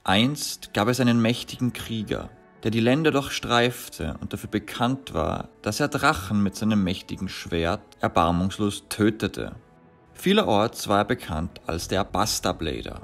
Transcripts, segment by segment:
Einst gab es einen mächtigen Krieger, der die Länder durchstreifte und dafür bekannt war, dass er Drachen mit seinem mächtigen Schwert erbarmungslos tötete. Vielerorts war er bekannt als der Basta-Blader.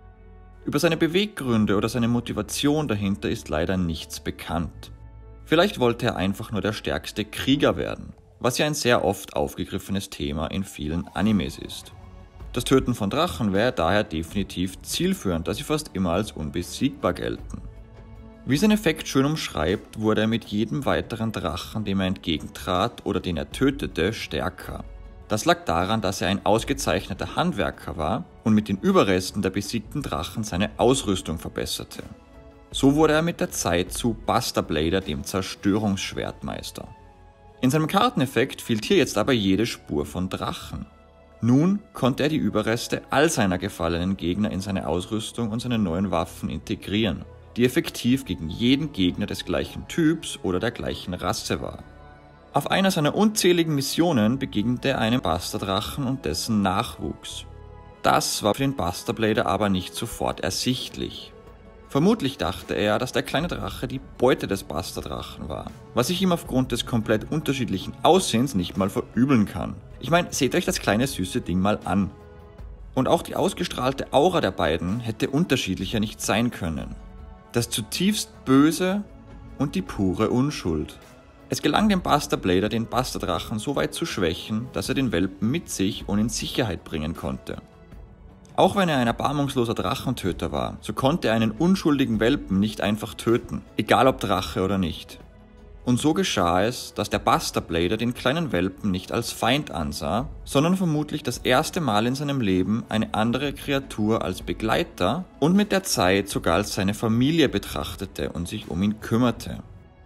Über seine Beweggründe oder seine Motivation dahinter ist leider nichts bekannt. Vielleicht wollte er einfach nur der stärkste Krieger werden, was ja ein sehr oft aufgegriffenes Thema in vielen Animes ist. Das Töten von Drachen wäre daher definitiv zielführend, da sie fast immer als unbesiegbar gelten. Wie sein Effekt schön umschreibt, wurde er mit jedem weiteren Drachen, dem er entgegentrat oder den er tötete, stärker. Das lag daran, dass er ein ausgezeichneter Handwerker war und mit den Überresten der besiegten Drachen seine Ausrüstung verbesserte. So wurde er mit der Zeit zu Basta-Blader, dem Zerstörungsschwertmeister. In seinem Karteneffekt fehlt hier jetzt aber jede Spur von Drachen. Nun konnte er die Überreste all seiner gefallenen Gegner in seine Ausrüstung und seine neuen Waffen integrieren, die effektiv gegen jeden Gegner des gleichen Typs oder der gleichen Rasse war. Auf einer seiner unzähligen Missionen begegnete er einem Basta-Drachen und dessen Nachwuchs. Das war für den Basta-Blader aber nicht sofort ersichtlich. Vermutlich dachte er, dass der kleine Drache die Beute des Basta-Drachen war, was ich ihm aufgrund des komplett unterschiedlichen Aussehens nicht mal verübeln kann. Ich meine, seht euch das kleine süße Ding mal an. Und auch die ausgestrahlte Aura der beiden hätte unterschiedlicher nicht sein können. Das zutiefst Böse und die pure Unschuld. Es gelang dem Basta-Blader, den Basta-Drachen so weit zu schwächen, dass er den Welpen mit sich und in Sicherheit bringen konnte. Auch wenn er ein erbarmungsloser Drachentöter war, so konnte er einen unschuldigen Welpen nicht einfach töten, egal ob Drache oder nicht. Und so geschah es, dass der Basta-Blader den kleinen Welpen nicht als Feind ansah, sondern vermutlich das erste Mal in seinem Leben eine andere Kreatur als Begleiter und mit der Zeit sogar als seine Familie betrachtete und sich um ihn kümmerte.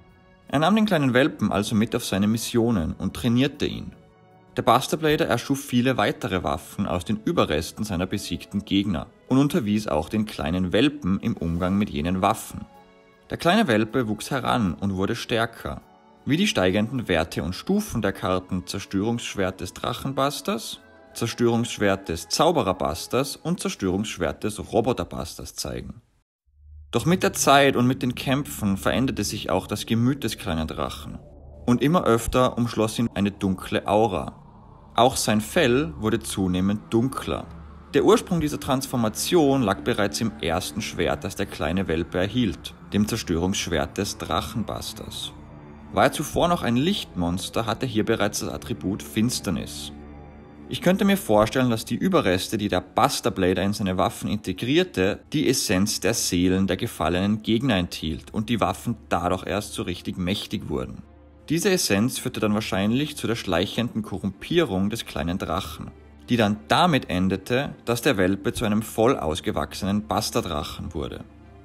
Er nahm den kleinen Welpen also mit auf seine Missionen und trainierte ihn. Der Basta-Blader erschuf viele weitere Waffen aus den Überresten seiner besiegten Gegner und unterwies auch den kleinen Welpen im Umgang mit jenen Waffen. Der kleine Welpe wuchs heran und wurde stärker. Wie die steigenden Werte und Stufen der Karten Zerstörungsschwert des Drachenbusters, Zerstörungsschwert des Zaubererbusters und Zerstörungsschwert des Roboterbusters zeigen. Doch mit der Zeit und mit den Kämpfen veränderte sich auch das Gemüt des kleinen Drachen. Und immer öfter umschloss ihn eine dunkle Aura. Auch sein Fell wurde zunehmend dunkler. Der Ursprung dieser Transformation lag bereits im ersten Schwert, das der kleine Welpe erhielt, dem Zerstörungsschwert des Drachenbusters. War er zuvor noch ein Lichtmonster, hatte er hier bereits das Attribut Finsternis. Ich könnte mir vorstellen, dass die Überreste, die der Basta-Blader in seine Waffen integrierte, die Essenz der Seelen der gefallenen Gegner enthielt und die Waffen dadurch erst so richtig mächtig wurden. Diese Essenz führte dann wahrscheinlich zu der schleichenden Korrumpierung des kleinen Drachen, die dann damit endete, dass der Welpe zu einem voll ausgewachsenen Basta-Drachen wurde.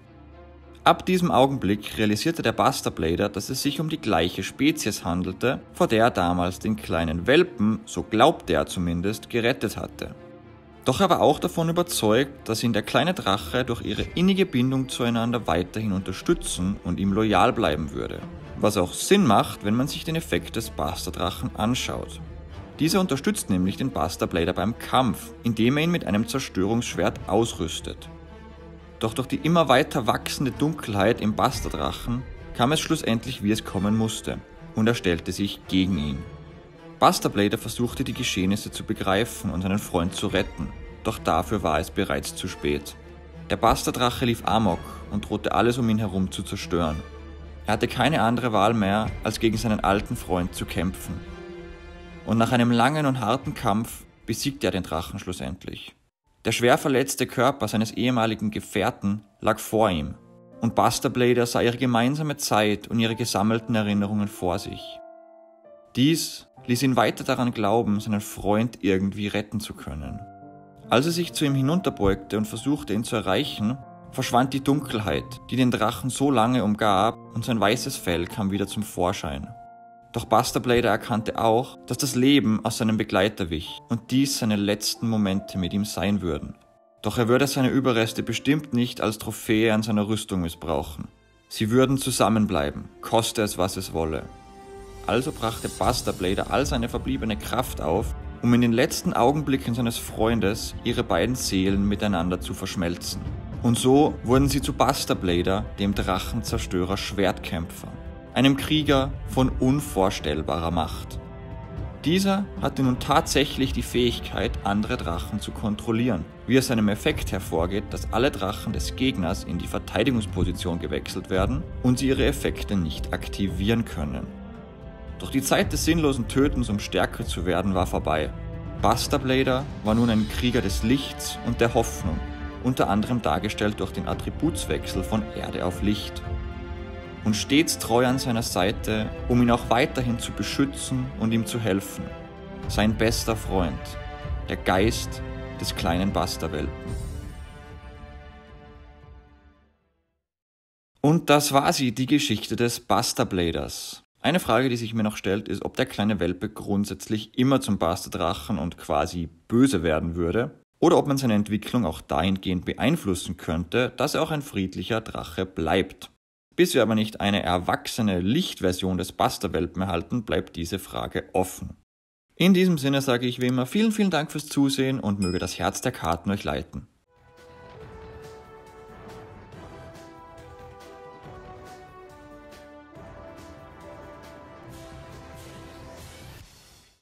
Ab diesem Augenblick realisierte der Basta-Blader, dass es sich um die gleiche Spezies handelte, vor der er damals den kleinen Welpen, so glaubte er zumindest, gerettet hatte. Doch er war auch davon überzeugt, dass ihn der kleine Drache durch ihre innige Bindung zueinander weiterhin unterstützen und ihm loyal bleiben würde. Was auch Sinn macht, wenn man sich den Effekt des Basta-Drachen anschaut. Dieser unterstützt nämlich den Basta-Blader beim Kampf, indem er ihn mit einem Zerstörungsschwert ausrüstet. Doch durch die immer weiter wachsende Dunkelheit im Basta-Drachen kam es schlussendlich, wie es kommen musste, und er stellte sich gegen ihn. Basta-Blader versuchte die Geschehnisse zu begreifen und seinen Freund zu retten, doch dafür war es bereits zu spät. Der Basta-Drache lief amok und drohte alles um ihn herum zu zerstören. Er hatte keine andere Wahl mehr, als gegen seinen alten Freund zu kämpfen. Und nach einem langen und harten Kampf besiegte er den Drachen schlussendlich. Der schwer verletzte Körper seines ehemaligen Gefährten lag vor ihm, und Basta-Blader sah ihre gemeinsame Zeit und ihre gesammelten Erinnerungen vor sich. Dies ließ ihn weiter daran glauben, seinen Freund irgendwie retten zu können. Als er sich zu ihm hinunterbeugte und versuchte, ihn zu erreichen, verschwand die Dunkelheit, die den Drachen so lange umgab, und sein weißes Fell kam wieder zum Vorschein. Doch Basta-Blader erkannte auch, dass das Leben aus seinem Begleiter wich und dies seine letzten Momente mit ihm sein würden. Doch er würde seine Überreste bestimmt nicht als Trophäe an seiner Rüstung missbrauchen. Sie würden zusammenbleiben, koste es, was es wolle. Also brachte Basta-Blader all seine verbliebene Kraft auf, um in den letzten Augenblicken seines Freundes ihre beiden Seelen miteinander zu verschmelzen. Und so wurden sie zu Buster Blader, dem Drachenzerstörer Schwertkämpfer, einem Krieger von unvorstellbarer Macht. Dieser hatte nun tatsächlich die Fähigkeit, andere Drachen zu kontrollieren, wie aus einem Effekt hervorgeht, dass alle Drachen des Gegners in die Verteidigungsposition gewechselt werden und sie ihre Effekte nicht aktivieren können. Doch die Zeit des sinnlosen Tötens, um stärker zu werden, war vorbei. Buster Blader war nun ein Krieger des Lichts und der Hoffnung, unter anderem dargestellt durch den Attributswechsel von Erde auf Licht. Und stets treu an seiner Seite, um ihn auch weiterhin zu beschützen und ihm zu helfen. Sein bester Freund, der Geist des kleinen Buster-Welpen. Und das war sie, die Geschichte des Buster Bladers. Eine Frage, die sich mir noch stellt, ist, ob der kleine Welpe grundsätzlich immer zum Buster-Drachen und quasi böse werden würde, oder ob man seine Entwicklung auch dahingehend beeinflussen könnte, dass er auch ein friedlicher Drache bleibt. Bis wir aber nicht eine erwachsene Lichtversion des Buster-Welpen erhalten, bleibt diese Frage offen. In diesem Sinne sage ich wie immer vielen Dank fürs Zusehen und möge das Herz der Karten euch leiten.